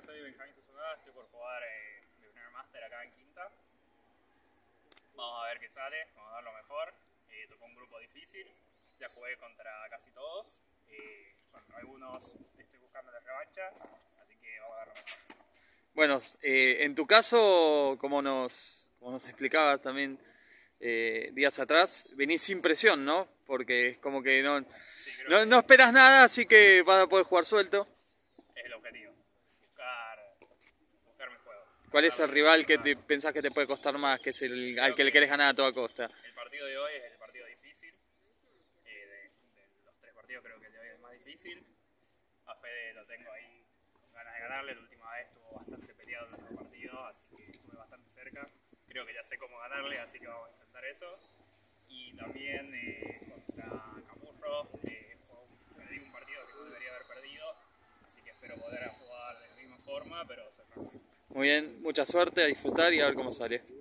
Bueno, soy Benjamín Susunaga, estoy por jugar Beginner Master acá en Quinta. Vamos a ver qué sale, vamos a dar lo mejor. Tocó un grupo difícil, ya jugué contra casi todos. Contra algunos estoy buscando la revancha, así que vamos a dar lo mejor. Bueno, en tu caso, como nos explicabas también días atrás, venís sin presión, ¿no? Porque es como que Sí, no esperas nada, así que vas a poder jugar suelto. Es el objetivo, buscar mi juego. ¿Cuál es el rival que pensás que te puede costar más, que es al que le querés ganar a toda costa? El partido de hoy es el partido difícil. De los tres partidos creo que el de hoy es el más difícil. A Fede lo tengo ahí con ganas de ganarle. La última vez estuvo bastante peleado en nuestro partido, así que estuve bastante cerca. Creo que ya sé cómo ganarle, así que vamos a intentar eso. Y también contra Camurro, perdí un partido que no debería haber perdido, así que espero poder jugar de la misma forma, pero cerrarlo. Muy bien, mucha suerte, a disfrutar y a ver cómo sale.